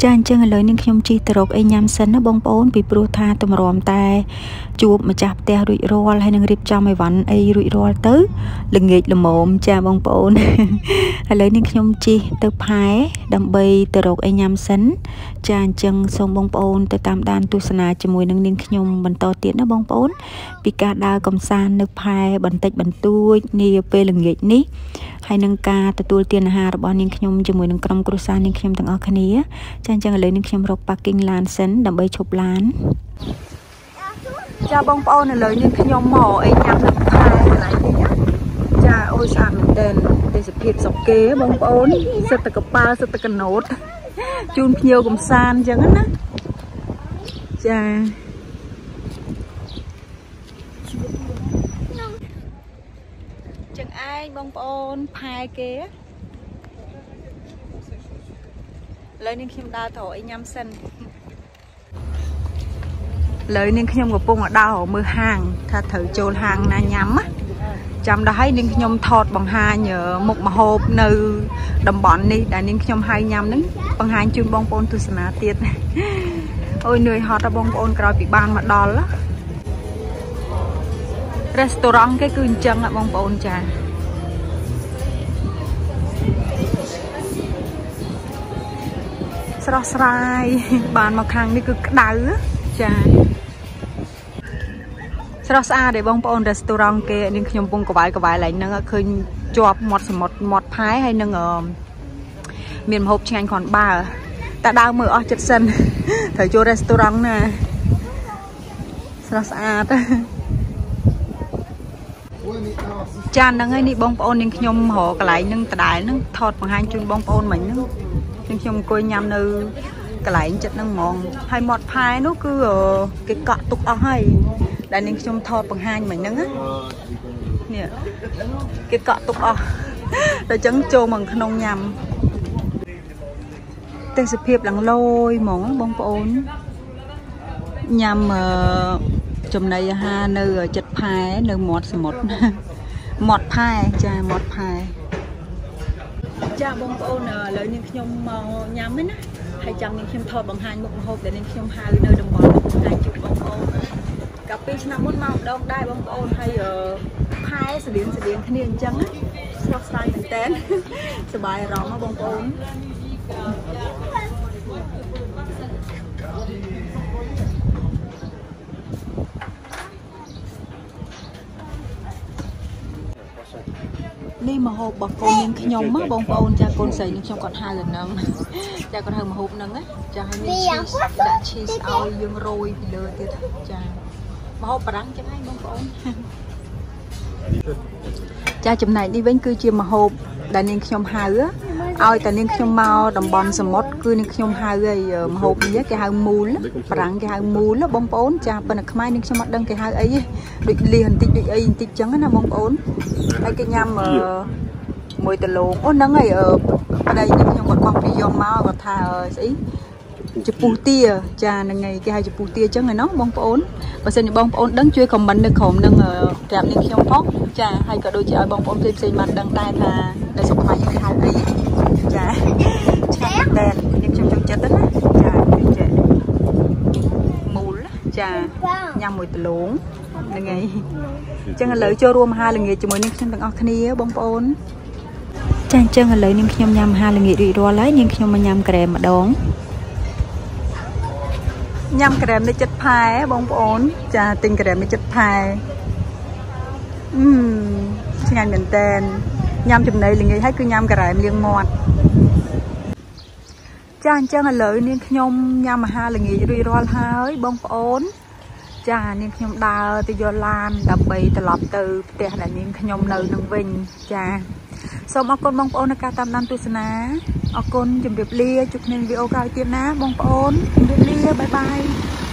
ចាអញ្ចឹងឥឡូវនេះខ្ញុំជីទៅរកអីញ៉ាំសិនណាបងប្អូនពីព្រោះថាតម្រាំតែជួបម្ចាស់ផ្ទះរួចរាល់ហើយនឹងរៀបចំអីវ៉ាន់អីរួចរាល់ទៅល្ងាចល្មមចាបងប្អូនឥឡូវនេះខ្ញុំជីទៅផែដើម្បីទៅរកអីញ៉ាំសិនចាអញ្ចឹងសូមបងប្អូនទៅតាមដានទស្សនាជាមួយនឹងនាងខ្ញុំបន្តទៀតណាបងប្អូនពីការដើរកំសាន្តនៅផែបន្តិចបន្តួចនាពេលល្ងាចនេះហើយនឹងការទទួលទានអាហាររបស់នាងខ្ញុំជាមួយនឹងក្រុមគ្រួសារនាងខ្ញុំទាំងអស់គ្នាចាអញ្ចឹងឥឡូវនេះខ្ញុំរក parking ឡានសិនដើម្បីឈប់ឡានចាបងប្អូនឥឡូវនេះខ្ញុំមកអីញ៉ាំនៅផែកន្លែងនេះចាអូយស្អាតមែនទែនទេសភាពស្រុកគេបងប្អូនសិតតែកប៉ាល់សិតតែកណូតជូនភ្ញៀវកំសាន្តអញ្ចឹងណាចាចឹងឯងបងប្អូនផែគេឥឡូវនេះខ្ញុំដើរទៅអីញ៉ាំសិនឥឡូវនេះខ្ញុំកំពុងដើរមើលហាងថាត្រូវចូលហាងណាញ៉ាំណាចាំដល់ហើយនាងខ្ញុំថតបង្ហាញមុខម្ហូបនៅតំបន់នេះដែលនាងខ្ញុំហៅញ៉ាំហ្នឹងបង្ហាញជូនបងប្អូនទស្សនាទៀតអូយនឿយហត់ដល់បងប្អូនក្រោយពីបានមកដល់រេស្តូរ៉ង់គេគឺអញ្ចឹងបងប្អូនចាស្រស់ស្រាយបានមកខាងនេះគឺក្តៅចាស្រស់ស្អាតទេបងប្អូនរេស្តូរ៉ង់គេនាងខ្ញុំពងកវ៉ែឡើងហ្នឹងឃើញជាប់មាត់សមុទ្រមាត់ផែហើយនឹងមានម្ហូបឆ្ងាញ់គ្រាន់បើតែដើរមើលអស់ចិត្តសិនត្រូវចូលរេស្តូរ៉ង់ណាស្រស់ស្អាតចាហ្នឹងហើយនេះបងប្អូននាងខ្ញុំរកកន្លែងហ្នឹងដដែលហ្នឹងថតបង្ហាញជូនបងប្អូនមិញហ្នឹងនាងខ្ញុំអង្គុយញ៉ាំនៅកន្លែងចិត្តហ្នឹងហ្មងហើយមាត់ផែនោះគឺគេកក់ទុកអស់ហើយដែលនាងខ្ញុំថតបង្ហាញមិញហ្នឹងនេះគេកក់ទុកអស់តែអញ្ចឹងចូលមកក្នុងញ៉ាំទេសភាពឡើងលយហ្មងបងប្អូនញ៉ាំចំណីអាហារនៅចិត្តផែនៅមាត់សមុទ្រមាត់ផែចាមាត់ផែចាបងប្អូនឥឡូវនាងខ្ញុំមកញ៉ាំហ្នឹងណាហើយចាំនាងខ្ញុំថតបង្ហាញមុខម្ហូបដែលនាងខ្ញុំហៅនៅតំបន់បង្ហាញជូនបងប្អូនកាលពីឆ្នាំមុនមកម្ដងដែរបងប្អូនហើយផែស្តៀងគ្នាអញ្ចឹងណាស្រស់ស្រាយមែនតើសប្បាយអារម្មណ៍បងប្អូននេះម្ហូបរបស់កូននាងខ្ញុំបងប្អូនចាកូនស្រីនាងខ្ញុំគាត់ហៅហ្នឹងចាគាត់ហៅម្ហូបហ្នឹងណាចាឲ្យមាន cheese ដាក់ cheese ឲ្យយើងរោយពីលើទៀតចាម្ហូបបារាំងចឹងហើយបងប្អូនចាចំណែកនេះវិញគឺជាម្ហូបដែលនាងខ្ញុំហៅឲ្យតែនាងខ្ញុំមកតំបន់សមុទ្រគឺនាងខ្ញុំហៅឲ្យម្ហូបនេះគេហៅមូលបារាំងគេហៅមូលបងប្អូនចាប៉ុន្តែខ្មែរនាងខ្ញុំអត់ដឹងគេហៅអីទេដូចលៀសបន្តិចដូចអីបន្តិចចឹងណាបងប្អូនហើយគេញ៉ាំមួយដលងអូហ្នឹងហើយប្តីនាងខ្ញុំគាត់បោះពីយកមកគាត់ថាស្អីចំពោះទាចាហ្នឹងហើយគេហៅចំពោះទាអញ្ចឹងឯណោះបងប្អូនបើសិនជាបងប្អូនដឹងជួយខមមិននៅក្រោមនឹងប្រាប់នាងខ្ញុំផងចាហើយក៏ដូចជាឲ្យបងប្អូនផ្សេងៗបានដឹងដែរថានៅស្រុកខ្មែរយើងហៅអីចាឆ្ងាញ់មែននាងខ្ញុំចូលចិត្តណាចាចាមូលចាញ៉ាំមួយដលងហ្នឹងហើយអញ្ចឹងឥឡូវចូលរួមអាហារល្ងាចជាមួយនាងខ្ញុំទាំងអស់គ្នាបងប្អូនចាអញ្ចឹងឥឡូវនាងខ្ញុំញ៉ាំអាហារល្ងាចរួចរាល់ហើយនាងខ្ញុំមកញ៉ាំក្រែមម្ដងញ៉ាំក្រែមនៅចិត្តផែបងប្អូនចាទិញក្រែមនៅចិត្តផែឆ្ងាញ់មែនតើញ៉ាំចំណីល្ងាចហើយគឺញ៉ាំក្រែមលាងមាត់ចាអញ្ចឹងឥឡូវនាងខ្ញុំញ៉ាំអាហារល្ងាចរួចរាល់ហើយបងប្អូនចានាងខ្ញុំដើរទៅយកឡានដើម្បីត្រឡប់ទៅផ្ទះដែលនាងខ្ញុំនៅនឹងវិញចាសូមអរគុណបងប្អូនในការតាមដានទស្សនាអរគុណជម្រាបលាជួបគ្នាវីដេអូក្រោយទៀតណាបងប្អូនជម្រាបលាបាយបាយ